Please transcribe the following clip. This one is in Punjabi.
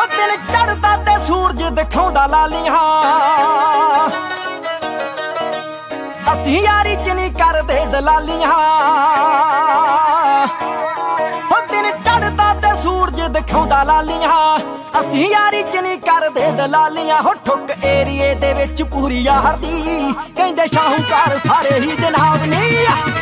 ਹੋ ਦਿਨ ਚੜਦਾ ਤੇ ਸੂਰਜ ਦਿਖਾਉਂਦਾ ਲਾਲੀਆਂ ਅਸੀਂ ਯਾਰੀ ਚ ਨਹੀਂ ਕਰਦੇ ਦਲਾਲੀਆਂ ਹੋ ਦਿਨ ਚੜਦਾ ਤੇ ਸੂਰਜ ਦਿਖਾਉਂਦਾ ਲਾਲੀਆਂ ਅਸੀਂ ਯਾਰੀ ਚ ਨਹੀਂ ਕਰਦੇ ਦਲਾਲੀਆਂ ਹੋ ਠੁੱਕ ਏਰੀਏ ਦੇ ਵਿੱਚ ਪੂਰੀ ਯਾਰ ਦੀ ਕਹਿੰਦੇ ਸ਼ਾਹੂਕਾਰ ਸਾਰੇ ਹੀ ਜਨਾਬ ਨੀ